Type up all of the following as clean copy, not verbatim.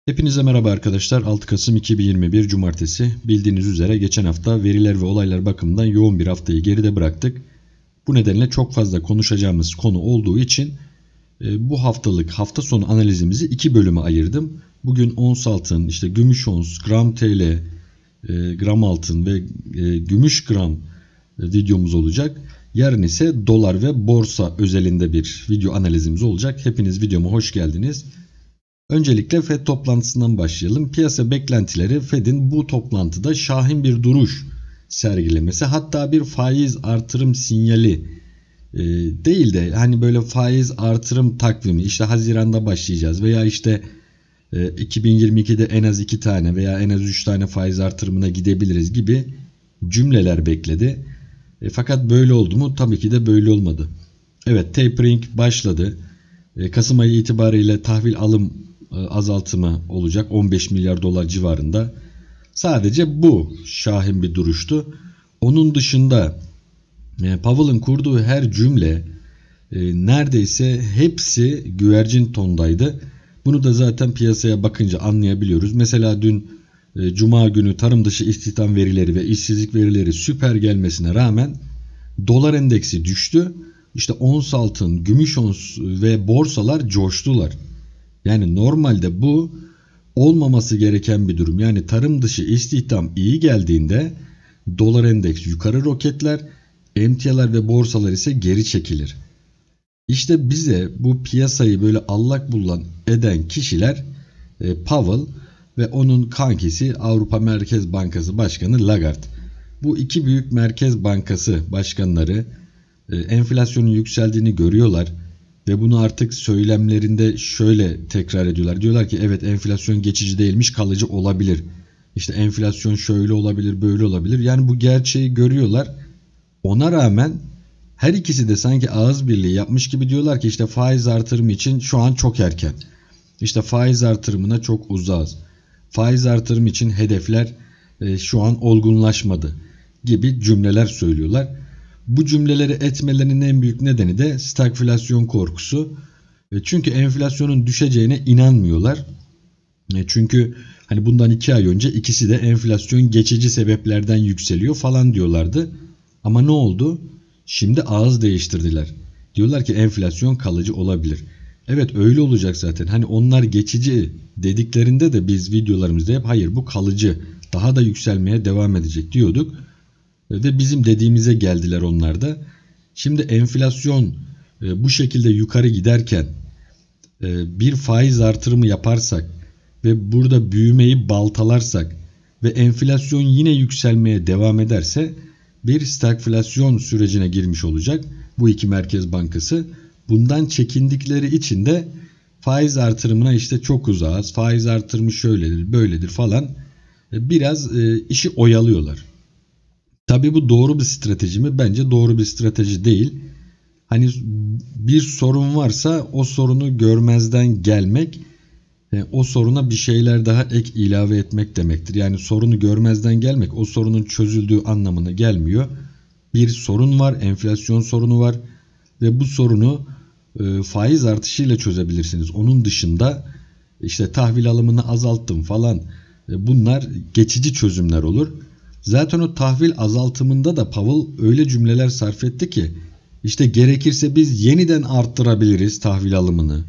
Hepinize merhaba arkadaşlar. 6 Kasım 2021 Cumartesi. Bildiğiniz üzere geçen hafta veriler ve olaylar bakımından yoğun bir haftayı geride bıraktık. Bu nedenle çok fazla konuşacağımız konu olduğu için bu haftalık hafta sonu analizimizi iki bölüme ayırdım. Bugün ons altın, gümüş ons, gram TL, gram altın ve gümüş gram videomuz olacak. Yarın ise dolar ve borsa özelinde bir video analizimiz olacak. Hepiniz videoma hoş geldiniz. Öncelikle Fed toplantısından başlayalım. Piyasa beklentileri Fed'in bu toplantıda şahin bir duruş sergilemesi, hatta bir faiz artırım sinyali değil de hani böyle faiz artırım takvimi, Haziran'da başlayacağız veya 2022'de en az 2 tane veya en az 3 tane faiz artırımına gidebiliriz gibi cümleler bekledi. Fakat böyle oldu mu? Tabii ki de böyle olmadı. Evet, tapering başladı. Kasım ayı itibariyle tahvil alım azaltımı olacak 15 milyar dolar civarında. Sadece bu şahin bir duruştu. Onun dışında Powell'ın kurduğu her cümle neredeyse hepsi güvercin tondaydı. Bunu da zaten piyasaya bakınca anlayabiliyoruz. Mesela dün Cuma günü tarım dışı istihdam verileri ve işsizlik verileri süper gelmesine rağmen dolar endeksi düştü. Ons altın, gümüş ons ve borsalar coştular. Yani normalde bu olmaması gereken bir durum. Yani tarım dışı istihdam iyi geldiğinde dolar endeks yukarı roketler, emtialar ve borsalar ise geri çekilir. Bize bu piyasayı böyle allak bullak eden kişiler Powell ve onun kankisi Avrupa Merkez Bankası Başkanı Lagarde. Bu iki büyük merkez bankası başkanları enflasyonun yükseldiğini görüyorlar ve bunu artık söylemlerinde şöyle tekrar ediyorlar. Diyorlar ki evet, enflasyon geçici değilmiş, kalıcı olabilir. Enflasyon şöyle olabilir, böyle olabilir. Yani bu gerçeği görüyorlar. Ona rağmen her ikisi de sanki ağız birliği yapmış gibi diyorlar ki faiz artırımı için şu an çok erken. Faiz artırımına çok uzağız. Faiz artırımı için hedefler şu an olgunlaşmadı gibi cümleler söylüyorlar. Bu cümleleri etmelerinin en büyük nedeni de stagflasyon korkusu. Çünkü enflasyonun düşeceğine inanmıyorlar. Çünkü bundan 2 ay önce ikisi de enflasyon geçici sebeplerden yükseliyor falan diyorlardı. Ama ne oldu? Şimdi ağız değiştirdiler. Diyorlar ki enflasyon kalıcı olabilir. Evet, öyle olacak zaten. Onlar geçici dediklerinde de biz videolarımızda hep hayır, bu kalıcı, daha da yükselmeye devam edecek diyorduk. Ve bizim dediğimize geldiler onlar da. Şimdi enflasyon bu şekilde yukarı giderken bir faiz artırımı yaparsak ve burada büyümeyi baltalarsak ve enflasyon yine yükselmeye devam ederse bir stagflasyon sürecine girmiş olacak bu iki merkez bankası. Bundan çekindikleri için de faiz artırımına çok uzağız, faiz artırımı şöyledir böyledir falan biraz işi oyalıyorlar. Tabii bu doğru bir strateji mi? Bence doğru bir strateji değil. Bir sorun varsa o sorunu görmezden gelmek, o soruna bir şeyler daha ek ilave etmek demektir. Yani sorunu görmezden gelmek o sorunun çözüldüğü anlamına gelmiyor. Bir sorun var, enflasyon sorunu var ve bu sorunu faiz artışıyla çözebilirsiniz. Onun dışında tahvil alımını azalttım falan, bunlar geçici çözümler olur. Zaten o tahvil azaltımında da Powell öyle cümleler sarf etti ki gerekirse biz yeniden arttırabiliriz tahvil alımını.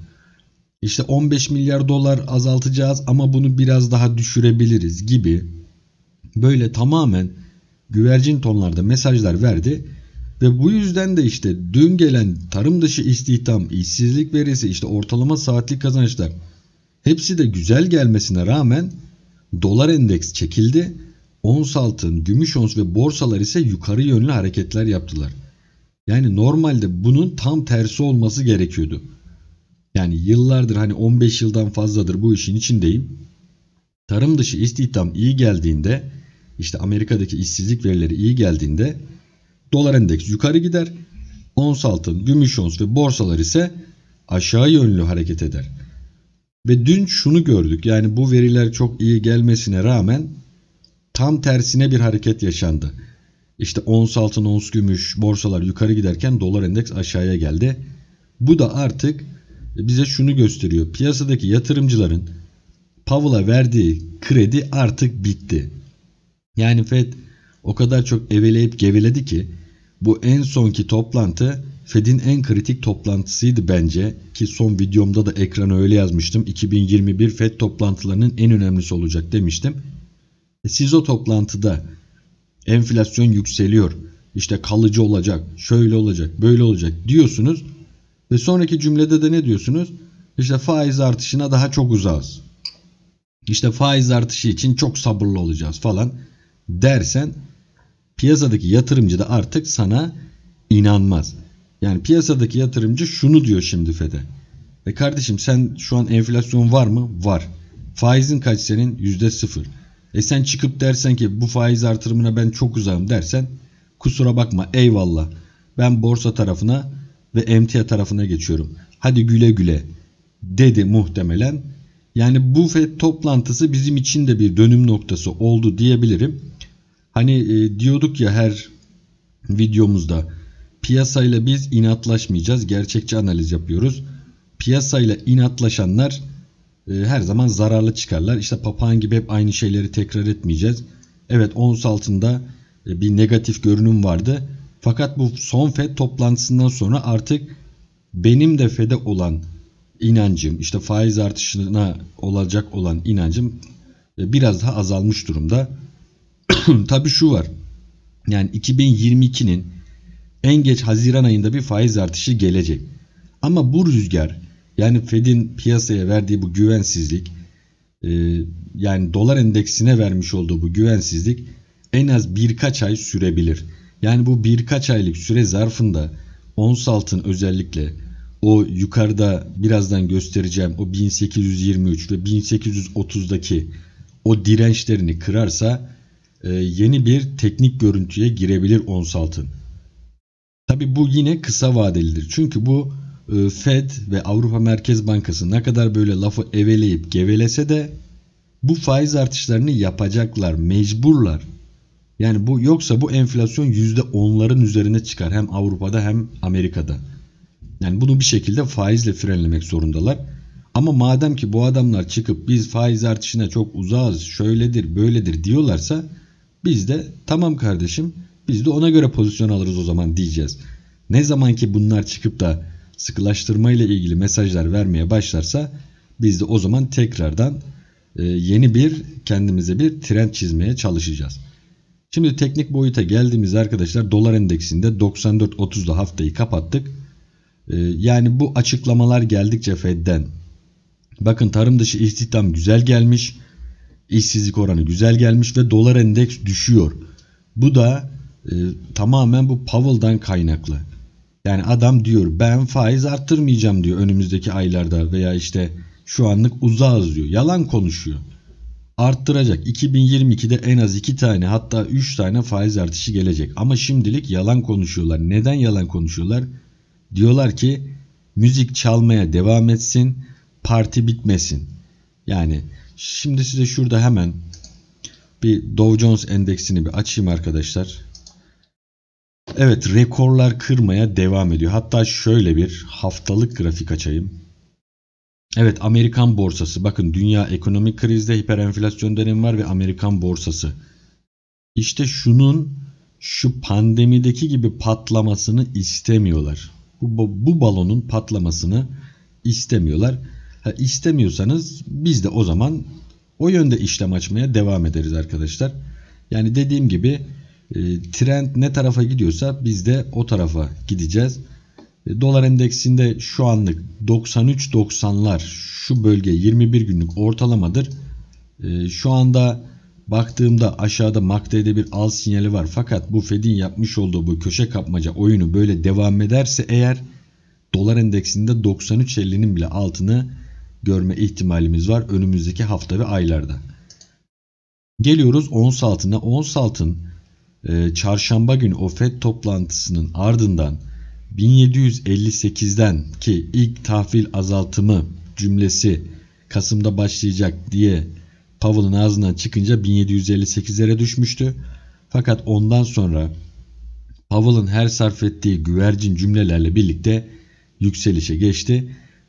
15 milyar dolar azaltacağız ama bunu biraz daha düşürebiliriz gibi böyle tamamen güvercin tonlarda mesajlar verdi. Ve bu yüzden de dün gelen tarım dışı istihdam, işsizlik verisi, ortalama saatlik kazançlar hepsi de güzel gelmesine rağmen dolar endeks çekildi. Ons altın, gümüş ons ve borsalar ise yukarı yönlü hareketler yaptılar. Yani normalde bunun tam tersi olması gerekiyordu. Yani yıllardır 15 yıldan fazladır bu işin içindeyim. Tarım dışı istihdam iyi geldiğinde, Amerika'daki işsizlik verileri iyi geldiğinde dolar endeks yukarı gider. Ons altın, gümüş ons ve borsalar ise aşağı yönlü hareket eder. Ve dün şunu gördük. Yani bu veriler çok iyi gelmesine rağmen tam tersine bir hareket yaşandı. Ons altın, ons gümüş, borsalar yukarı giderken dolar endeks aşağıya geldi. Bu da artık bize şunu gösteriyor. Piyasadaki yatırımcıların Powell'a verdiği kredi artık bitti. Yani Fed o kadar çok eveleyip geveledi ki bu en sonki toplantı Fed'in en kritik toplantısıydı bence, ki son videomda da ekrana öyle yazmıştım. 2021 Fed toplantılarının en önemlisi olacak demiştim. Siz o toplantıda enflasyon yükseliyor, işte kalıcı olacak, şöyle olacak, böyle olacak diyorsunuz ve sonraki cümlede de ne diyorsunuz? İşte faiz artışına daha çok uzağız. İşte faiz artışı için çok sabırlı olacağız falan dersen piyasadaki yatırımcı da artık sana inanmaz. Yani piyasadaki yatırımcı şunu diyor şimdi Fed'e. Kardeşim sen şu an enflasyon var mı? Var. Faizin kaç senin? %0. Sen çıkıp dersen ki bu faiz artırımına ben çok uzağım dersen kusura bakma, eyvallah. Ben borsa tarafına ve emtia tarafına geçiyorum. Hadi güle güle dedi muhtemelen. Yani bu Fed toplantısı bizim için de bir dönüm noktası oldu diyebilirim. Hani diyorduk ya her videomuzda, piyasayla biz inatlaşmayacağız, gerçekçi analiz yapıyoruz. Piyasayla inatlaşanlar her zaman zararlı çıkarlar. İşte papağan gibi hep aynı şeyleri tekrar etmeyeceğiz. Evet, ons altında bir negatif görünüm vardı. Fakat bu son Fed toplantısından sonra artık benim de Fed'e olan inancım, işte faiz artışına olacak olan inancım biraz daha azalmış durumda. Tabii şu var. Yani 2022'nin en geç Haziran ayında bir faiz artışı gelecek. Ama bu rüzgar, yani Fed'in piyasaya verdiği bu güvensizlik, yani dolar endeksine vermiş olduğu bu güvensizlik en az birkaç ay sürebilir. Yani bu birkaç aylık süre zarfında ons altın özellikle o yukarıda birazdan göstereceğim o 1823 ve 1830'daki o dirençlerini kırarsa yeni bir teknik görüntüye girebilir ons altın. Tabi bu yine kısa vadelidir. Çünkü bu Fed ve Avrupa Merkez Bankası ne kadar böyle lafı eveleyip gevelese de bu faiz artışlarını yapacaklar, mecburlar. Yani bu, yoksa bu enflasyon %10'ların üzerine çıkar hem Avrupa'da hem Amerika'da. Yani bunu bir şekilde faizle frenlemek zorundalar. Ama madem ki bu adamlar çıkıp biz faiz artışına çok uzağız, şöyledir, böyledir diyorlarsa biz de tamam kardeşim, biz de ona göre pozisyon alırız o zaman diyeceğiz. Ne zaman ki bunlar çıkıp da sıkılaştırma ile ilgili mesajlar vermeye başlarsa biz de o zaman tekrardan yeni bir kendimize bir trend çizmeye çalışacağız. Şimdi teknik boyuta geldiğimiz arkadaşlar, dolar endeksinde 94.30'da haftayı kapattık. Yani bu açıklamalar geldikçe Fed'den, bakın tarım dışı istihdam güzel gelmiş, işsizlik oranı güzel gelmiş ve dolar endeks düşüyor. Bu da tamamen bu Powell'dan kaynaklı. Yani adam diyor ben faiz arttırmayacağım diyor önümüzdeki aylarda veya işte şu anlık uzağız diyor. Yalan konuşuyor. Arttıracak. 2022'de en az 2 tane hatta 3 tane faiz artışı gelecek. Ama şimdilik yalan konuşuyorlar. Neden yalan konuşuyorlar? Diyorlar ki müzik çalmaya devam etsin, parti bitmesin. Yani şimdi size şurada hemen bir Dow Jones endeksini bir açayım arkadaşlar. Evet, rekorlar kırmaya devam ediyor. Hatta şöyle bir haftalık grafik açayım. Evet, Amerikan borsası. Bakın dünya ekonomik krizde, hiperenflasyon dönemi var ve Amerikan borsası. İşte şu pandemideki gibi patlamasını istemiyorlar. Bu balonun patlamasını istemiyorlar. İstemiyorsanız biz de o zaman o yönde işlem açmaya devam ederiz arkadaşlar. Yani dediğim gibi trend ne tarafa gidiyorsa biz de o tarafa gideceğiz. Dolar endeksinde şu anlık 93.90'lar şu bölge 21 günlük ortalamadır. Şu anda baktığımda aşağıda MACD'de bir al sinyali var. Fakat bu Fed'in yapmış olduğu bu köşe kapmaca oyunu böyle devam ederse eğer dolar endeksinde 93.50'nin bile altını görme ihtimalimiz var önümüzdeki hafta ve aylarda. Geliyoruz ons altına. Ons altın çarşamba günü o Fed toplantısının ardından 1758'den ki ilk tahvil azaltımı cümlesi Kasım'da başlayacak diye Powell'ın ağzından çıkınca 1758'lere düşmüştü. Fakat ondan sonra Powell'ın her sarf ettiği güvercin cümlelerle birlikte yükselişe geçti.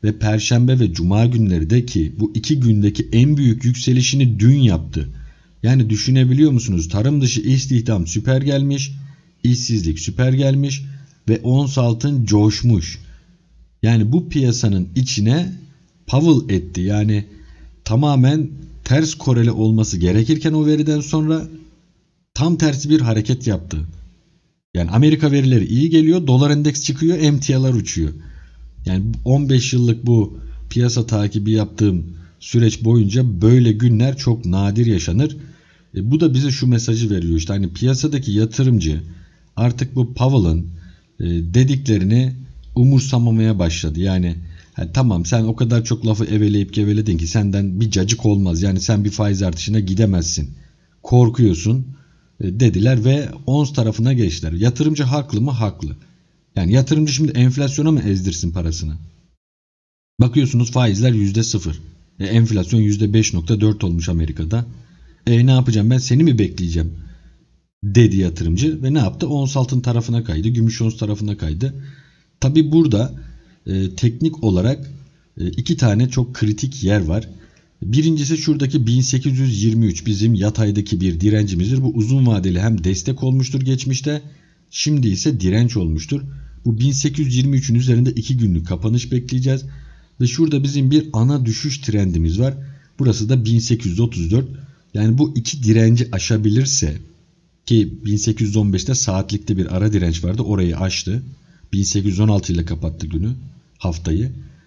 ve Perşembe ve Cuma günleri de ki bu 2 gündeki en büyük yükselişini dün yaptı. Yani düşünebiliyor musunuz? Tarım dışı istihdam süper gelmiş, işsizlik süper gelmiş ve ons altın coşmuş. Yani bu piyasanın içine Powell etti. Yani tamamen ters koreli olması gerekirken o veriden sonra tam tersi bir hareket yaptı. Yani Amerika verileri iyi geliyor, dolar endeks çıkıyor, emtialar uçuyor. Yani 15 yıllık bu piyasa takibi yaptığım süreç boyunca böyle günler çok nadir yaşanır. Bu da bize şu mesajı veriyor. İşte hani piyasadaki yatırımcı artık bu Powell'ın dediklerini umursamamaya başladı. Yani tamam, sen o kadar çok lafı eveleyip geveledin ki senden bir cacık olmaz. Yani sen bir faiz artışına gidemezsin. Korkuyorsun dediler ve ons tarafına geçtiler. Yatırımcı haklı mı? Haklı. Yani yatırımcı şimdi enflasyona mı ezdirsin parasını? Bakıyorsunuz faizler %0. Enflasyon %5.4 olmuş Amerika'da. Ne yapacağım, ben seni mi bekleyeceğim dedi yatırımcı ve ne yaptı? Ons altın tarafına kaydı, gümüş ons tarafına kaydı. Tabi burada teknik olarak 2 tane çok kritik yer var. Birincisi şuradaki 1823 bizim yataydaki bir direncimizdir. Bu uzun vadeli hem destek olmuştur geçmişte, şimdi ise direnç olmuştur. Bu 1823'ün üzerinde 2 günlük kapanış bekleyeceğiz. Ve şurada bizim bir ana düşüş trendimiz var. Burası da 1834. Yani bu iki direnci aşabilirse, ki 1815'te saatlikte bir ara direnç vardı, orayı aştı. 1816 ile kapattı günü, haftayı.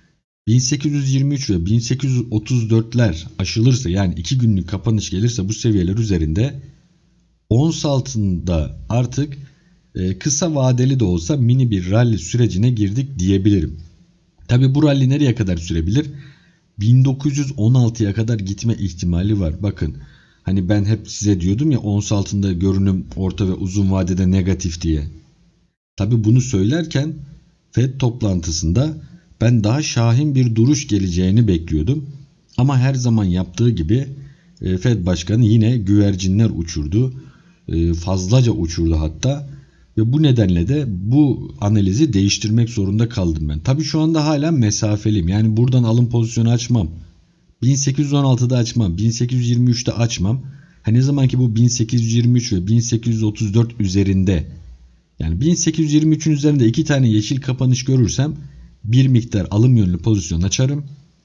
1823 ve 1834'ler aşılırsa, yani 2 günlük kapanış gelirse bu seviyeler üzerinde ons altında artık kısa vadeli de olsa mini bir rally sürecine girdik diyebilirim. Tabi bu rally nereye kadar sürebilir? 1916'ya kadar gitme ihtimali var. Bakın, hani ben hep size diyordum ya, ons altında görünüm orta ve uzun vadede negatif diye. Tabi bunu söylerken FED toplantısında ben daha şahin bir duruş geleceğini bekliyordum. Ama her zaman yaptığı gibi FED Başkanı yine güvercinler uçurdu. Fazlaca uçurdu hatta. Ve bu nedenle de bu analizi değiştirmek zorunda kaldım ben. Tabii şu anda hala mesafeliyim. Yani buradan alım pozisyonu açmam. 1816'da açmam. 1823'te açmam. Ne zaman ki bu 1823 ve 1834 üzerinde, yani 1823'ün üzerinde 2 tane yeşil kapanış görürsem bir miktar alım yönlü pozisyon açarım.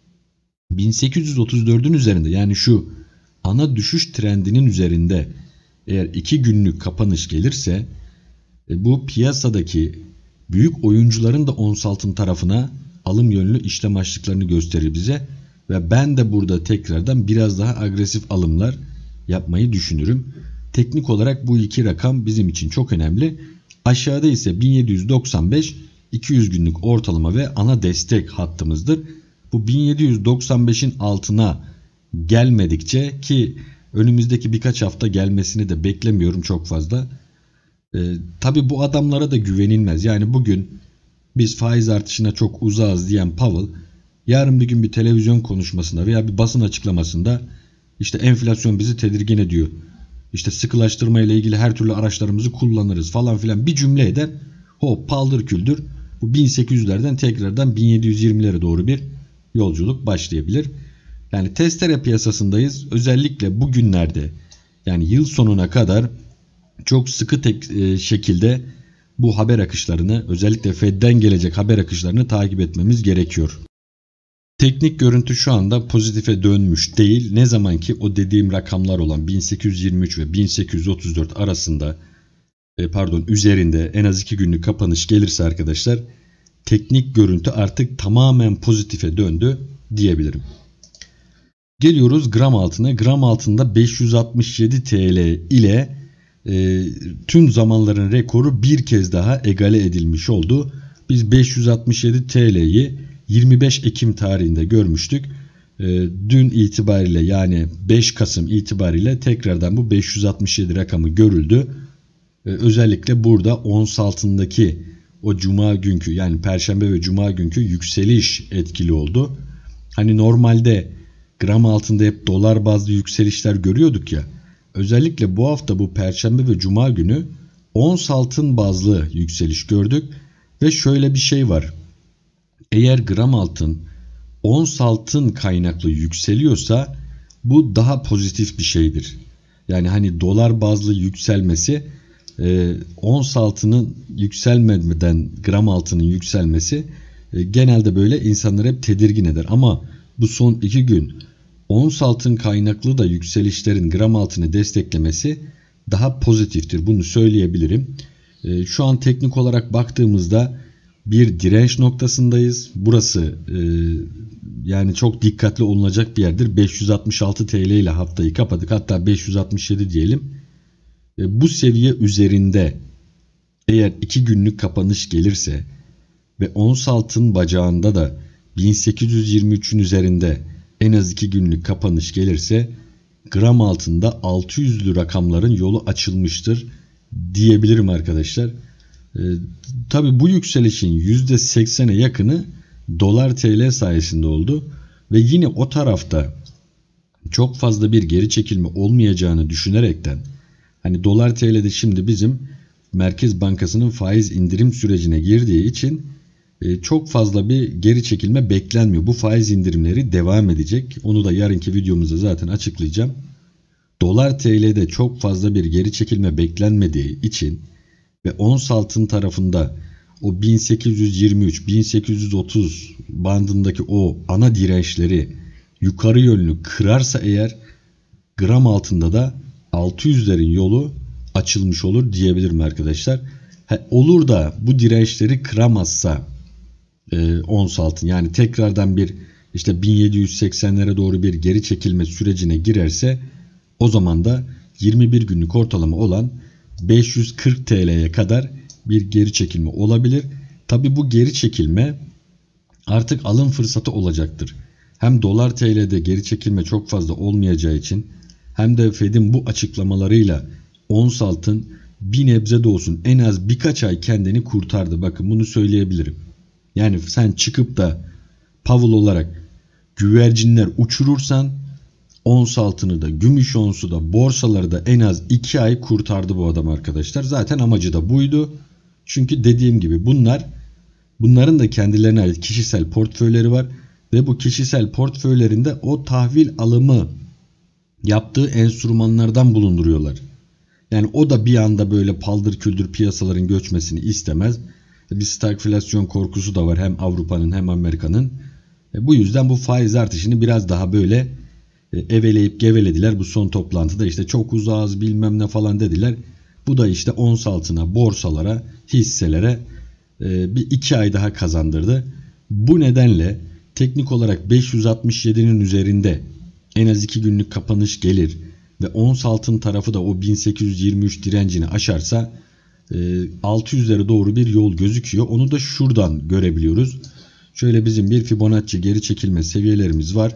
1834'ün üzerinde, yani şu ana düşüş trendinin üzerinde eğer 2 günlük kapanış gelirse bu piyasadaki büyük oyuncuların da ons altın tarafına alım yönlü işlem açtıklarını gösterir bize. Ve ben de burada tekrardan biraz daha agresif alımlar yapmayı düşünürüm. Teknik olarak bu iki rakam bizim için çok önemli. Aşağıda ise 1795 200 günlük ortalama ve ana destek hattımızdır. Bu 1795'in altına gelmedikçe, ki önümüzdeki birkaç hafta gelmesini de beklemiyorum çok fazla. Tabi bu adamlara da güvenilmez. Yani bugün biz faiz artışına çok uzağız diyen Powell, yarın bir gün bir televizyon konuşmasında veya bir basın açıklamasında işte enflasyon bizi tedirgin ediyor, İşte sıkılaştırma ile ilgili her türlü araçlarımızı kullanırız falan filan bir cümle eder. Hop, paldır küldür bu 1800'lerden tekrardan 1720'lere doğru bir yolculuk başlayabilir. Yani testere piyasasındayız. Özellikle bugünlerde, yani yıl sonuna kadar çok sıkı şekilde bu haber akışlarını, özellikle Fed'den gelecek haber akışlarını takip etmemiz gerekiyor. Teknik görüntü şu anda pozitife dönmüş değil. Ne zaman ki o dediğim rakamlar olan 1823 ve 1834 arasında üzerinde en az 2 günlük kapanış gelirse arkadaşlar, teknik görüntü artık tamamen pozitife döndü diyebilirim. Geliyoruz gram altına. Gram altında 567 TL ile tüm zamanların rekoru bir kez daha egale edilmiş oldu. Biz 567 TL'yi 25 Ekim tarihinde görmüştük. Dün itibariyle, yani 5 Kasım itibariyle tekrardan bu 567 rakamı görüldü. Özellikle burada ons altındaki o cuma günkü, yani perşembe ve cuma günkü yükseliş etkili oldu. Hani normalde gram altında hep dolar bazlı yükselişler görüyorduk ya. Özellikle bu hafta bu perşembe ve cuma günü ons altın bazlı yükseliş gördük. Ve şöyle bir şey var. Eğer gram altın ons altın kaynaklı yükseliyorsa bu daha pozitif bir şeydir. Yani hani dolar bazlı yükselmesi, ons altının yükselmeden gram altının yükselmesi genelde böyle insanları hep tedirgin eder. Ama bu son 2 gün ons altın kaynaklı da yükselişlerin gram altını desteklemesi daha pozitiftir. Bunu söyleyebilirim. Şu an teknik olarak baktığımızda bir direnç noktasındayız. Burası yani çok dikkatli olunacak bir yerdir. 566 TL ile haftayı kapadık. Hatta 567 diyelim. Bu seviye üzerinde eğer 2 günlük kapanış gelirse ve ons altın bacağında da 1823'ün üzerinde en az 2 günlük kapanış gelirse gram altında 600'lü rakamların yolu açılmıştır diyebilirim arkadaşlar. Tabi bu yükselişin %80'e yakını dolar TL sayesinde oldu ve yine o tarafta çok fazla bir geri çekilme olmayacağını düşünerekten, hani dolar TL'de şimdi bizim Merkez Bankası'nın faiz indirim sürecine girdiği için çok fazla bir geri çekilme beklenmiyor. Bu faiz indirimleri devam edecek. Onu da yarınki videomuzda zaten açıklayacağım. Dolar TL'de çok fazla bir geri çekilme beklenmediği için ve ons altın tarafında o 1823-1830 bandındaki o ana dirençleri yukarı yönlü kırarsa eğer gram altında da 600'lerin yolu açılmış olur diyebilirim arkadaşlar. Olur da bu dirençleri kıramazsa ons altın, yani tekrardan bir işte 1780'lere doğru bir geri çekilme sürecine girerse o zaman da 21 günlük ortalama olan 540 TL'ye kadar bir geri çekilme olabilir. Tabi bu geri çekilme artık alım fırsatı olacaktır. Hem dolar TL'de geri çekilme çok fazla olmayacağı için hem de Fed'in bu açıklamalarıyla ons altın bir nebze de olsun en az birkaç ay kendini kurtardı. Bakın bunu söyleyebilirim. Yani sen çıkıp da Powell olarak güvercinler uçurursan ons altını da, gümüş onsu da, borsaları da en az 2 ay kurtardı bu adam arkadaşlar. Zaten amacı da buydu. Çünkü dediğim gibi bunların da kendilerine ait kişisel portföyleri var ve bu kişisel portföylerinde o tahvil alımı yaptığı enstrümanlardan bulunduruyorlar. Yani o da bir anda böyle paldır küldür piyasaların göçmesini istemez. Bir stagflasyon korkusu da var hem Avrupa'nın hem Amerika'nın. Bu yüzden bu faiz artışını biraz daha böyle eveleyip gevelediler. Bu son toplantıda işte çok uzağız bilmem ne falan dediler. Bu da işte ons altına, borsalara, hisselere bir 2 ay daha kazandırdı. Bu nedenle teknik olarak 567'nin üzerinde en az 2 günlük kapanış gelir ve ons altın tarafı da o 1823 direncini aşarsa 600'lere doğru bir yol gözüküyor. Onu da şuradan görebiliyoruz. Şöyle bizim bir Fibonacci geri çekilme seviyelerimiz var.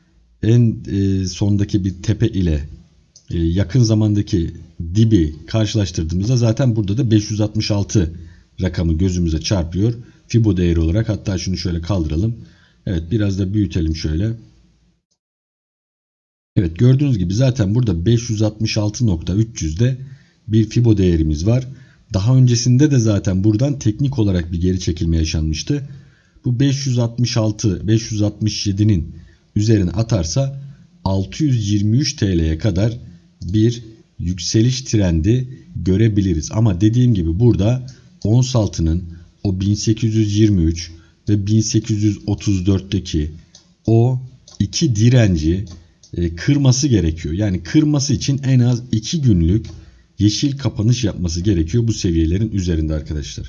En sondaki bir tepe ile yakın zamandaki dibi karşılaştırdığımızda zaten burada da 566 rakamı gözümüze çarpıyor. Fibo değeri olarak. Hatta şunu şöyle kaldıralım. Evet, biraz da büyütelim şöyle. Evet, gördüğünüz gibi zaten burada 566.300'de bir Fibo değerimiz var. Daha öncesinde de zaten buradan teknik olarak bir geri çekilme yaşanmıştı. Bu 567'nin üzerine atarsa 623 TL'ye kadar bir yükseliş trendi görebiliriz. Ama dediğim gibi burada ons altının o 1823 ve 1834'teki o iki direnci kırması gerekiyor. Yani kırması için en az 2 günlük yeşil kapanış yapması gerekiyor bu seviyelerin üzerinde arkadaşlar.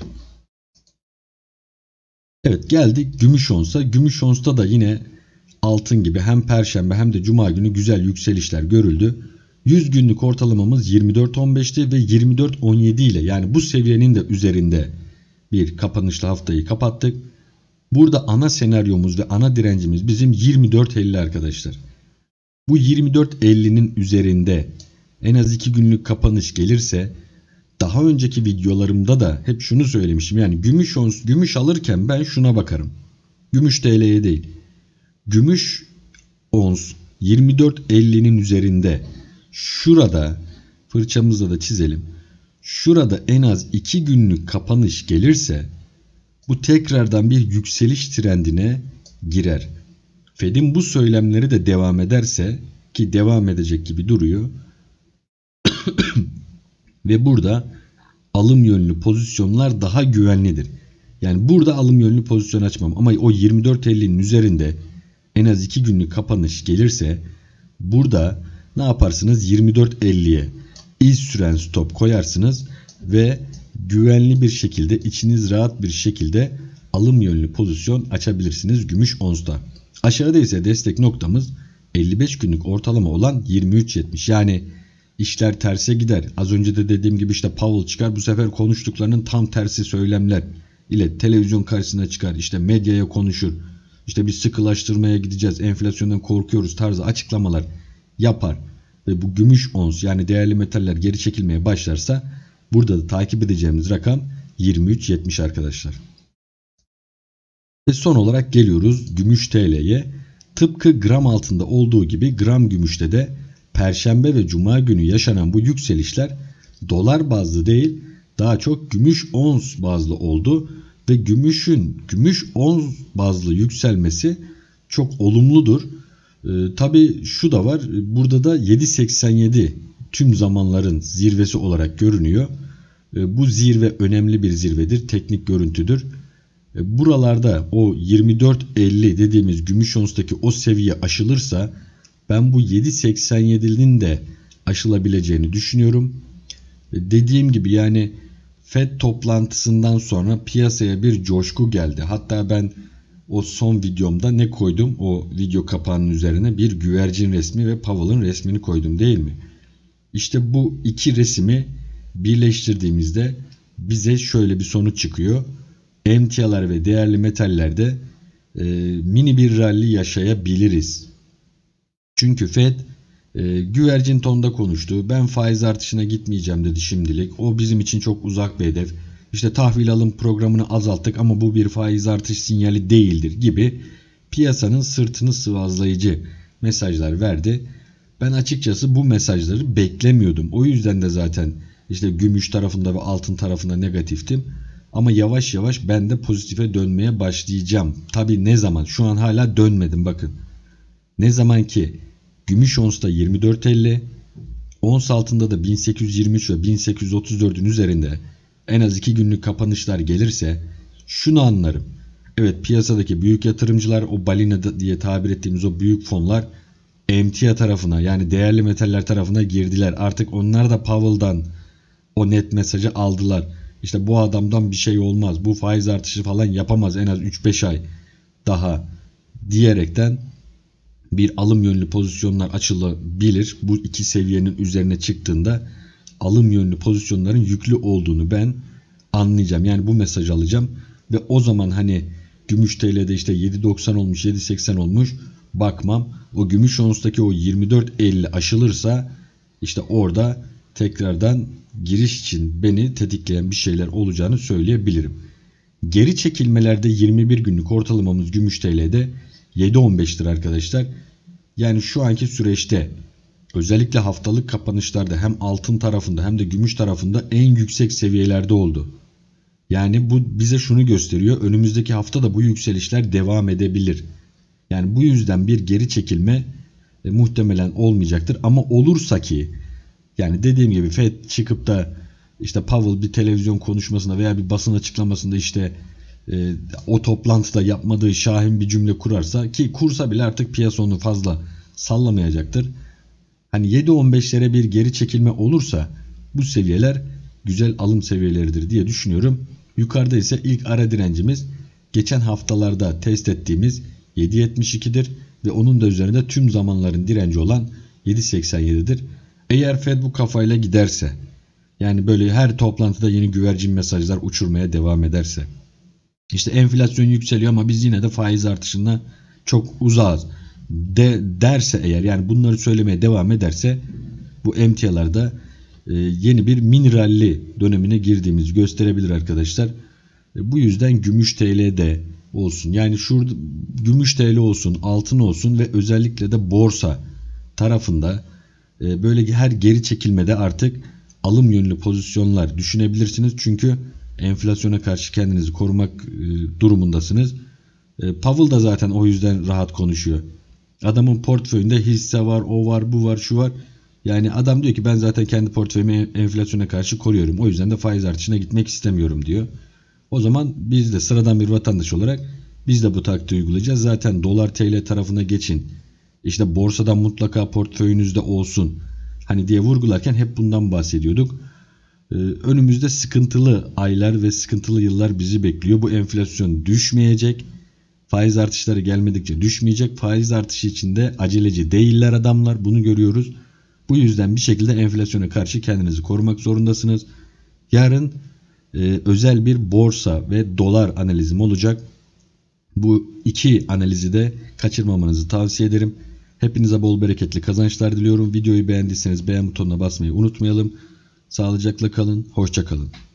Evet, geldik gümüş onsa. Gümüş onsta da yine altın gibi hem perşembe hem de cuma günü güzel yükselişler görüldü. 100 günlük ortalamamız 24.15'ti ve 24.17 ile, yani bu seviyenin de üzerinde bir kapanışla haftayı kapattık. Burada ana senaryomuz ve ana direncimiz bizim 24.50 arkadaşlar. Bu 24.50'nin üzerinde en az 2 günlük kapanış gelirse, daha önceki videolarımda da hep şunu söylemişim. Yani gümüş alırken ben şuna bakarım. Gümüş TL'ye değil. Gümüş ons 24.50'nin üzerinde, şurada fırçamızla da çizelim. Şurada en az 2 günlük kapanış gelirse bu tekrardan bir yükseliş trendine girer. Fed'in bu söylemleri de devam ederse, ki devam edecek gibi duruyor ve burada alım yönlü pozisyonlar daha güvenlidir. Yani burada alım yönlü pozisyon açmam ama o 24.50'nin üzerinde en az 2 günlük kapanış gelirse burada ne yaparsınız? 24.50'ye iz süren stop koyarsınız ve güvenli bir şekilde, içiniz rahat bir şekilde alım yönlü pozisyon açabilirsiniz gümüş onsta. Aşağıda ise destek noktamız 55 günlük ortalama olan 23.70. Yani işler terse gider. Az önce de dediğim gibi işte Powell çıkar, bu sefer konuştuklarının tam tersi söylemler ile televizyon karşısına çıkar. İşte medyaya konuşur. İşte bir sıkılaştırmaya gideceğiz, enflasyondan korkuyoruz tarzı açıklamalar yapar. Ve bu gümüş ons, yani değerli metaller geri çekilmeye başlarsa burada da takip edeceğimiz rakam 23.70 arkadaşlar. Ve son olarak geliyoruz gümüş TL'ye. Tıpkı gram altında olduğu gibi gram gümüşte de Perşembe ve Cuma günü yaşanan bu yükselişler dolar bazlı değil, daha çok gümüş ons bazlı oldu ve gümüş ons bazlı yükselmesi çok olumludur. Tabii şu da var, burada da 7.87 tüm zamanların zirvesi olarak görünüyor. Bu zirve önemli bir zirvedir, teknik görüntüdür. Buralarda o 24.50 dediğimiz gümüş onstaki o seviye aşılırsa ben bu 7.87'nin de aşılabileceğini düşünüyorum. Dediğim gibi yani Fed toplantısından sonra piyasaya bir coşku geldi. Hatta ben o son videomda ne koydum? O video kapağının üzerine bir güvercin resmi ve Powell'ın resmini koydum değil mi? İşte bu iki resmi birleştirdiğimizde bize şöyle bir sonuç çıkıyor. Emtialar ve değerli metallerde mini bir rally yaşayabiliriz. Çünkü Fed güvercin tonda konuştu. Ben faiz artışına gitmeyeceğim dedi şimdilik. O bizim için çok uzak bir hedef. İşte tahvil alım programını azalttık ama bu bir faiz artış sinyali değildir gibi piyasanın sırtını sıvazlayıcı mesajlar verdi. Ben açıkçası bu mesajları beklemiyordum. O yüzden de zaten işte gümüş tarafında ve altın tarafında negatiftim. Ama yavaş yavaş ben de pozitife dönmeye başlayacağım. Tabii ne zaman? Şu an hala dönmedim bakın. Ne zaman ki gümüş onsta 24.50, ons altında da 1823 ve 1834'ün üzerinde en az 2 günlük kapanışlar gelirse şunu anlarım. Evet, piyasadaki büyük yatırımcılar, o balina diye tabir ettiğimiz o büyük fonlar emtia tarafına, yani değerli metaller tarafına girdiler. Artık onlar da Powell'dan o net mesajı aldılar. İşte bu adamdan bir şey olmaz, bu faiz artışı falan yapamaz en az 3-5 ay daha diyerekten bir alım yönlü pozisyonlar açılabilir. Bu iki seviyenin üzerine çıktığında alım yönlü pozisyonların yüklü olduğunu ben anlayacağım. Yani bu mesajı alacağım ve o zaman hani gümüş TL'de işte 7.90 olmuş, 7.80 olmuş bakmam. O gümüş onstaki o 24.50 aşılırsa işte orada tekrardan giriş için beni tetikleyen bir şeyler olacağını söyleyebilirim. Geri çekilmelerde 21 günlük ortalamamız gümüş TL'de 7.15'tir arkadaşlar. Yani şu anki süreçte özellikle haftalık kapanışlarda hem altın tarafında hem de gümüş tarafında en yüksek seviyelerde oldu. Yani bu bize şunu gösteriyor. Önümüzdeki hafta da bu yükselişler devam edebilir. Yani bu yüzden bir geri çekilme muhtemelen olmayacaktır. Ama olursa ki, yani dediğim gibi Fed çıkıp da işte Powell bir televizyon konuşmasında veya bir basın açıklamasında işte o toplantıda yapmadığı şahin bir cümle kurarsa, ki kursa bile artık piyasa onu fazla sallamayacaktır. Hani 7.15'lere bir geri çekilme olursa bu seviyeler güzel alım seviyeleridir diye düşünüyorum. Yukarıda ise ilk ara direncimiz geçen haftalarda test ettiğimiz 7.72'dir ve onun da üzerinde tüm zamanların direnci olan 7.87'dir. Eğer Fed bu kafayla giderse, yani böyle her toplantıda yeni güvercin mesajlar uçurmaya devam ederse, işte enflasyon yükseliyor ama biz yine de faiz artışına çok uzağız derse eğer, yani bunları söylemeye devam ederse bu emtialarda yeni bir mini rally dönemine girdiğimizi gösterebilir arkadaşlar. Bu yüzden gümüş TL'de olsun, yani şurada gümüş TL olsun, altın olsun ve özellikle de borsa tarafında böyle her geri çekilmede artık alım yönlü pozisyonlar düşünebilirsiniz. Çünkü enflasyona karşı kendinizi korumak durumundasınız. Powell da zaten o yüzden rahat konuşuyor. Adamın portföyünde hisse var, o var, bu var, şu var. Yani adam diyor ki ben zaten kendi portföyümü enflasyona karşı koruyorum. O yüzden de faiz artışına gitmek istemiyorum diyor. O zaman biz de sıradan bir vatandaş olarak biz de bu taktiği uygulayacağız. Zaten dolar TL tarafına geçin. İşte borsadan mutlaka portföyünüzde olsun. Hani diye vurgularken hep bundan bahsediyorduk. Önümüzde sıkıntılı aylar ve sıkıntılı yıllar bizi bekliyor. Bu enflasyon düşmeyecek. Faiz artışları gelmedikçe düşmeyecek. Faiz artışı içinde aceleci değiller adamlar. Bunu görüyoruz. Bu yüzden bir şekilde enflasyona karşı kendinizi korumak zorundasınız. Yarın özel bir borsa ve dolar analizim olacak. Bu iki analizi de kaçırmamanızı tavsiye ederim. Hepinize bol bereketli kazançlar diliyorum. Videoyu beğendiyseniz beğen butonuna basmayı unutmayalım. Sağlıcakla kalın, hoşça kalın.